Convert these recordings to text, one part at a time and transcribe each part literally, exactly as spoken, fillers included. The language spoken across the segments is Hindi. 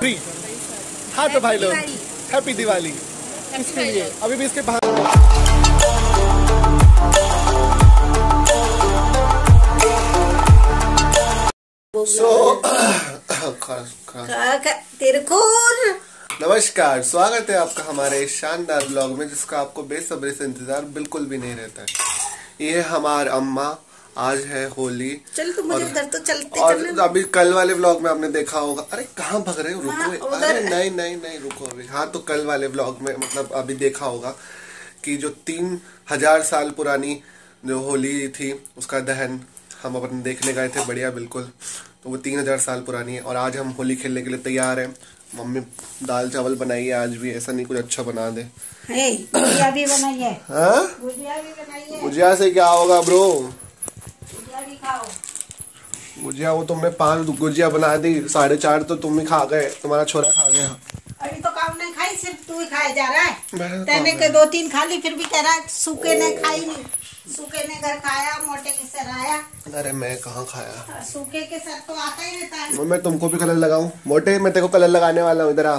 फ्री। हाँ तो भाई लोग हैप्पी दिवाली। इसके लिए अभी भी इसके बाहर सो नमस्कार, स्वागत है आपका हमारे इस शानदार ब्लॉग में, जिसका आपको बेसब्री से इंतजार बिल्कुल भी नहीं रहता है। ये हमारे अम्मा, आज है होली। चल तो मुझे उधर तो चलते और अभी कल वाले व्लॉग में आपने देखा होगा। अरे कहाँ भग रहे हो, रुको। अरे नहीं नहीं नहीं रुको अभी। हाँ तो कल वाले व्लॉग में मतलब अभी देखा होगा कि जो तीन हजार साल पुरानी जो होली थी उसका दहन हम अपने देखने गए थे। बढ़िया बिल्कुल। तो वो तीन हजार साल पुरानी है और आज हम होली खेलने के लिए तैयार हैं। मम्मी दाल चावल बनाई है आज भी, ऐसा नहीं कुछ अच्छा बना दे। गुजिया भी बनाई है। हाँ गुजिया भी बनाई है। गुजिया से क्या होगा ब्रो? गुजिया भी खाओ। गुजिया वो तुमने पांच गुजिया बना दी, साढ़े चार तो तुम ही खा गए, तुम्हारा छोरा खा गया। अभी तो काम नहीं खाई, सिर्फ तू ही खाए जा रहा है। तेने के दो तीन खा ली, फिर भी कह रहा है सूखे ने खाई नहीं। सूखे ने घर खाया, मोटे के सर आया। अरे मैं कहाँ खाया, सूखे के सर तो आता ही रहता है। मैं तुमको भी कलर लगाऊं? मोटे मैं तेरे को कलर लगाने वाला हूँ, इधर आ।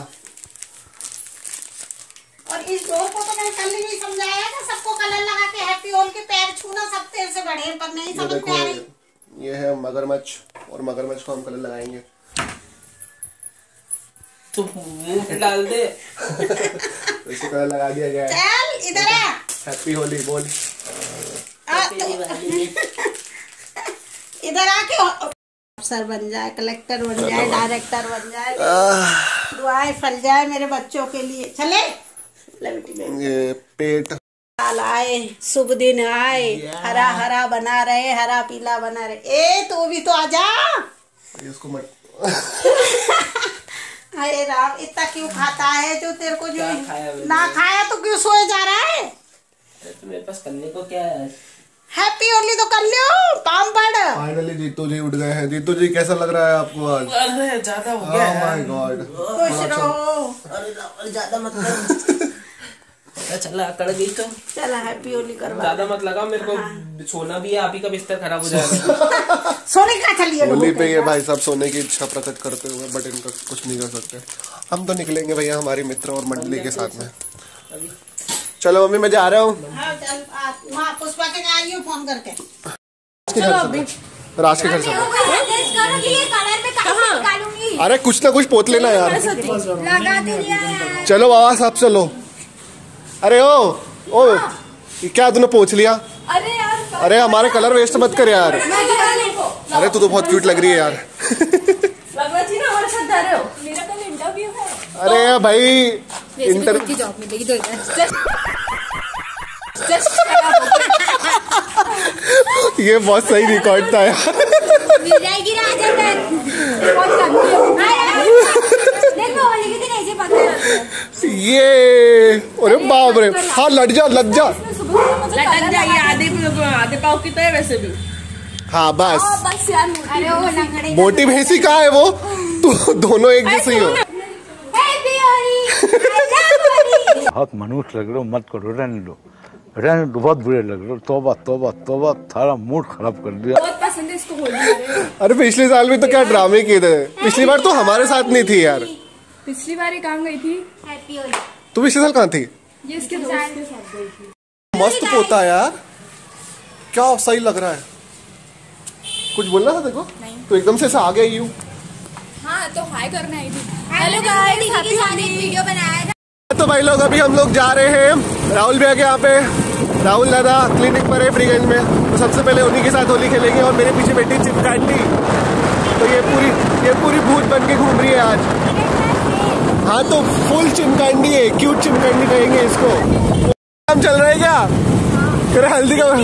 और इस डोर को तो मैंने कल ही नहीं समझाया था, सबको कलर लगा के हैप्पी होल के पैर छूना सब तेल से बढ़े, पर नहीं समझ में आ रही। ये है मगरमच्छ और मगरमच्छ को हम कलर लगाएंगे। तो मुंह डाल दे। इसे कलर लगा दिया गया है। चल इधर आ। हैप्पी होली बोल। इधर आके अफसर बन जाए, कलेक्टर बन जाए, डायरेक्टर बन जाए, दुआएं फल जाए मेरे बच्चों के लिए। चले ये पेट साल आए, शुभ दिन आए, हरा हरा बना रहे, हरा पीला बना रहे। ए तू भी तो आजा। इसको मत। अरे राम, इतना क्यों खाता है जो तेरे को? जो ना खाया तो क्यों सोए जा रहा है? तो मेरे पास करने को क्या है? हैप्पी होली तो कर लो, काम पड़। फाइनली जीतू जी उठ गए हैं। जीतू जी कैसा लग रहा है आपको आज? अरे ज्यादा हो गया। Oh my god. खुश रहो। अरे ज्यादा मत कर। चला अकड़ गई तो चला हैप्पी होली करवा। ज्यादा मत लगा, मेरे को सोना भी है, आप ही का बिस्तर खराब हो जाएगा। सोने का चलिए होली पे ये भाई सब सोने की इच्छा प्रकट करते हुए, बट इनका कुछ नहीं कर सकते। हम तो निकलेंगे भैया हमारी मित्र और मंडली के साथ में। चलो मम्मी मैं जा रहा हूँ। पुष्पा के आई हूँ फोन करके। राज के घर से। अरे कुछ ना कुछ पोत लेना यार। चलो बाबा साहब चलो। अरे ओ ओ क्या तूने पोछ लिया? अरे यार, अरे हमारे कलर वेस्ट मत कर यार। अरे तू तो बहुत क्यूट लग रही है यार। अरे भाई इंटर जॉब मिलेगी तो ये बहुत सही रिकॉर्ड था यार। मिल जाएगी ना, ये अरे बाप रे। हाँ लट जा लट जा लटक जाइए। आधे आधे पाव की तो है वैसे भी। हाँ बस, बस यार। अरे वो लंगड़े मोटी भैंसी कहाँ है वो? तो दोनों एक जैसे ही हो। बहुत मनुष्य लग रहे हो, मत करो, रहने दो रहने दो, बहुत बुरे लग रहे हो। तौबा तौबा तौबा, थारा मूड खराब कर दिया। बहुत पसंद है इसको होली। अरे पिछले साल भी तो क्या ड्रामे किए थे। पिछली बार तो हमारे साथ नहीं थी यार। पिछली बार ही कहाँ गई थी? हैप्पी होली। तू पिछले साल कहाँ थी? ये इसके दोस्त के साथ गई थी। मस्त पोता यार, क्या सही लग रहा है। कुछ बोलना था देखो, तो एकदम से ऐसा आ गया यूं। हाँ तो हाय करना आई थी। Hello guys, happy Holi video बनाया था। तो भाई लोग अभी हम लोग जा रहे हैं राहुल भैया के यहाँ पे। राहुल दादा क्लिनिक पर है फ्रीगंज में, तो सबसे पहले उन्हीं के साथ होली खेलेंगे। और मेरे पीछे बैठी चिमकांडी, तो ये पूरी ये पूरी भूत बन के घूम रही है आज। हाँ तो फुल चिमकांडी है, क्यूट चिमकांडी कहेंगे इसको। हम चल रहे हैं क्या? तेरा हल्दी का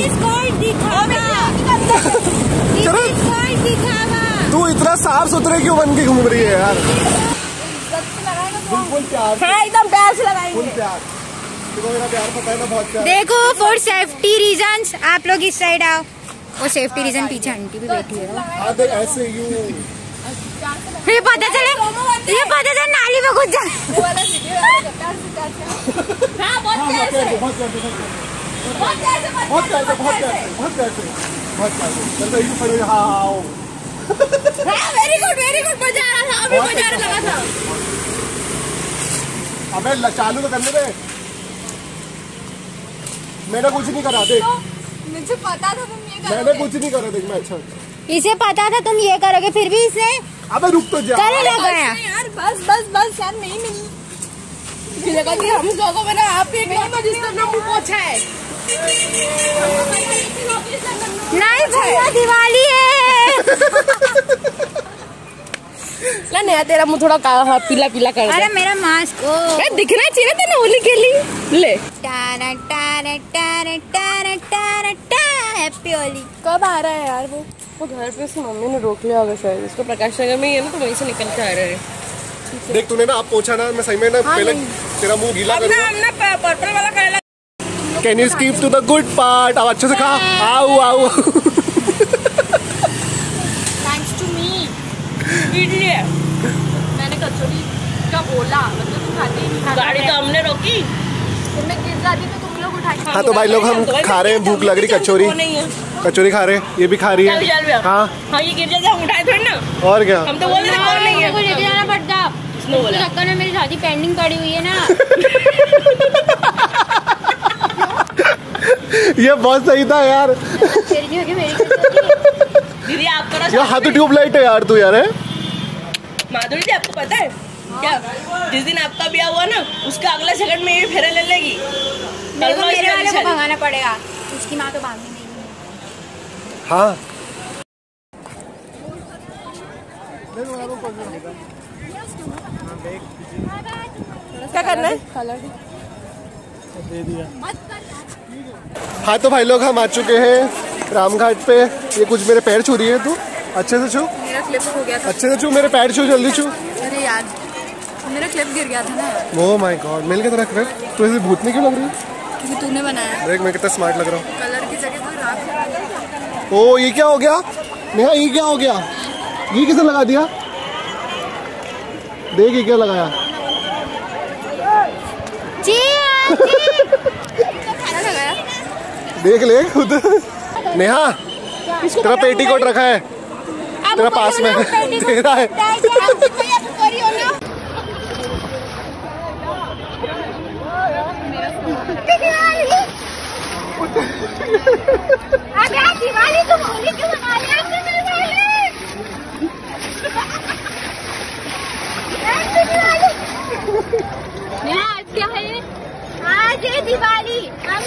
तू इतना साफ सुथरे क्यों बन के घूम रही है यार? बिल्कुल प्यार, एकदम प्यार से लगाएंगे। फुल प्यार। देखो मेरा प्यार पता है ना, बहुत प्यार। देखो फॉर सेफ्टी रीजंस आप लोग इस साइड आओ। वो सेफ्टी रीजन पीछे आंटी भी बैठी है। हाँ देख ऐसे यूं। ये पता चले ये पता चले नाली में घुस जा। बहुत प्यार से बहुत प्यार से बहुत प्यार से बहुत प्यार से बहुत प्यार से चल रही खड़े। हाँ वेरी गुड वेरी गुड, मजा आ रहा था, अभी मजा आ रहा था। अबे चालू तो करने दे। मैंने कुछ नहीं करा, देख मुझे पता था तुम ये करोगे। मैंने कुछ नहीं करा, देख मैं अच्छा इसे पता था तुम ये करोगे, फिर भी इसने अबे रुक तो जा करे लगाया यार। बस बस बस यार, नहीं मिली लगा कि हम लोगों में ना आप एक नंबर जिसका नाम मुंह पोछा है। नहीं भैया दिवाली है। ना नया तेरा मुंह थोड़ा का पीला पीला कर दे। अरे मेरा मास्क ओ यार दिखना चाहिए था ना होली के लिए। ले टारा टारा टारा टारा टारा टारा हैप्पी होली। कब आ रहा है यार वो वो घर पे उसकी मम्मी ने रोक लिया होगा शायद उसको। प्रकाश नगर में ही है ना, तो वहीं से निकल के आ रहा है। देख तूने ना आप पोछा ना, मैं सही में ना पहले तेरा मुंह गीला करूंगा। हमने पर्पल वाला करेला। Can you skip to the good part? अब अच्छे से खा। आओ आओ थैंक्स टू मी। मैंने कचौड़ी का बोला, मतलब तुम खाती नहीं। गाड़ी तो हमने रोकी, तुमने गिर जाती तो तुम लोग उठाई। हाँ तो भाई लोग हम खा रहे हैं, भूख लग रही, कचौरी कचौरी खा रहे हैं, ये भी खा रही है। हाँ हाँ ये गिर जाते हम उठाए थोड़ी ना। और क्या, हम तो बोल रहे कौन नहीं है, को लेके जाना पड़ता। चक्कर में मेरी शादी पेंडिंग पड़ी हुई है ना। ये बहुत सही था यार। तेरी होगी मेरी दीदी आप करो यार हाथ ट्यूबलाइट है यार तू यार है। माधुरी जी आपको पता है क्या, जिस दिन आपका ब्याह हुआ ना उसका अगला सेकंड में ये फेरे ले लेगी। मेरे को मेरे वाले को भगाना पड़ेगा, उसकी माँ तो भागने नहीं है। हाँ क्या करना है? हाँ तो भाई लोग हम आ चुके हैं रामघाट पे। ये कुछ मेरे पैर छू रही है, तू अच्छे से छू, मेरा क्लिप हो गया था। अच्छे से छू, मेरे पैर छू, जल्दी छू। अरे यार मेरा क्लिप गिर गया था ना। ओह माय गॉड, मिल के तेरा क्लिप। तू ऐसे भूतनी क्यों लग रही है? क्योंकि तूने बनाया। देख मैं कितना स्मार्ट लग रहा हूँ। कलर की जगह कोई राख। ओ ये क्या हो गया नेहा, ये क्या हो गया? ये किसे लगा दिया? देख ये क्या लगाया। जी क्या लगाया? देख ले खुद। नेहा तेरा पेटीकोट रखा है तेरा पास में, तेरा है। दिवाली तुम होली क्यों मना रहे हो? आज क्या है? आज है दिवाली। हम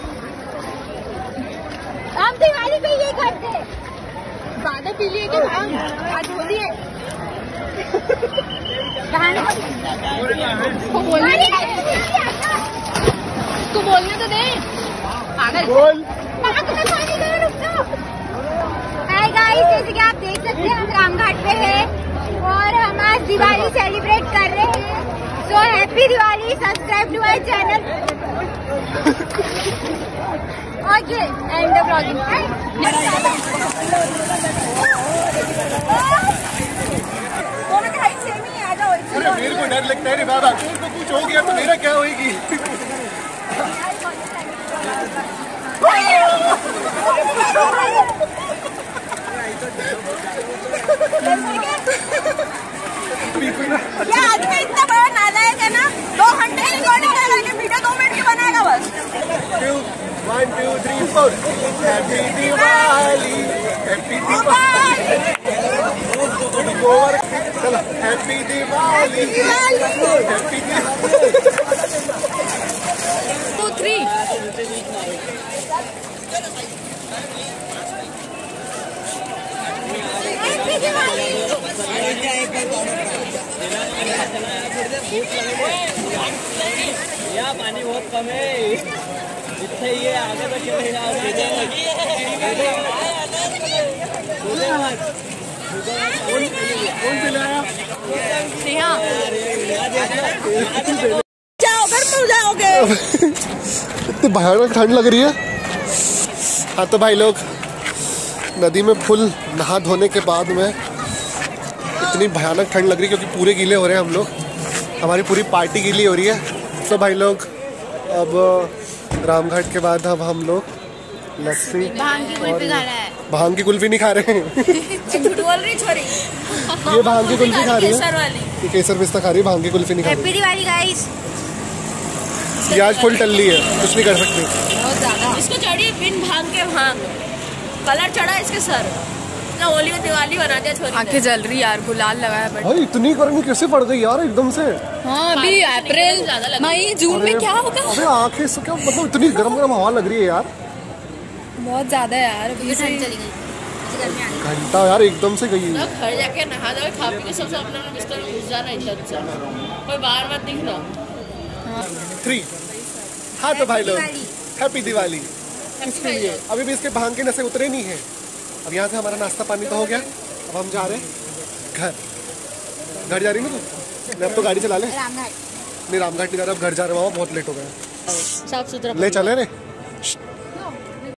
हम दिवाली पे ये करते हैं, ज्यादा पी लिए क्या? आज होली है। उसको बोलने तो दे। पागल बोल। हाय गाइस, जैसे कि आप देख सकते हैं हम रामघाट पे हैं और हम आज दिवाली सेलिब्रेट कर रहे हैं। So happy Diwali, subscribe to our channel. Okay and the blogging. अरे मेरे को डर लगता है रे बाबा, तो कुछ हो गया तो मेरा क्या होगी? ये आदमी इतना बड़ा नालायक है ना, दो घंटे की रिकॉर्डिंग करेगा, वीडियो दो मिनट की बनाएगा बस। One two three four, happy Diwali, happy Diwali, चलो happy Diwali, happy two three. या पानी बहुत कम है, इतने ये आगे तक चलेगा। कौन पिलाया? जाओ घर में जाओगे। इतनी भयानक ठंड लग रही है। हाँ तो भाई लोग नदी में फुल नहा धोने के बाद में इतनी भयानक ठंड लग रही है क्योंकि पूरे गीले हो रहे हैं हम लोग, हमारी पूरी पार्टी गीली हो रही है। तो भाई लोग अब रामघाट के बाद अब हम लोग लस्सी भांग की कुल्फी खा रहा है। भांग की कुल्फी नहीं खा रहे हैं। झूठ बोल रही छोरी। ये भांग की कुल्फी खा रही केसर है, वाली। ये केसर पिस्ता खा रही है, भांग की कुल्फी नहीं खा रही। Happy Diwali guys. ये आज फुल टल्ली है, कुछ नहीं कर सकते। बहुत ज्यादा इसको चढ़ी बिन भांग के भांग, कलर चढ़ा इसके सर, इतना होली और दिवाली बना दिया छोरी। आंखें जल रही यार, गुलाल लगाया बट भाई इतनी गर्मी कैसे पड़ गई यार एकदम से। हाँ अभी अप्रैल मई जून में क्या होगा। अबे आंखें से क्या मतलब इतनी गरम गरम हवा लग रही है यार, बहुत ज्यादा यार। घंटा यार एकदम से गई। घर जाके नहा धो खा पी के सबसे अपने अपने बिस्तर में घुस जाना इज्जत से, कोई बाहर मत दिखना। थ्री हाँ तो भाई लोग हैप्पी दिवाली। किसके लिए? अभी भी इसके भांग के नशे उतरे नहीं है। अब यहाँ से हमारा नाश्ता पानी तो हो गया, अब हम जा रहे हैं घर। घर जा रही ना तू? मैं अब तो गाड़ी चला ले। रामघाट नहीं रामघाट नहीं जा रहा, अब घर जा रहे हैं, बहुत लेट हो गया। साफ सुथरा ले चले रे।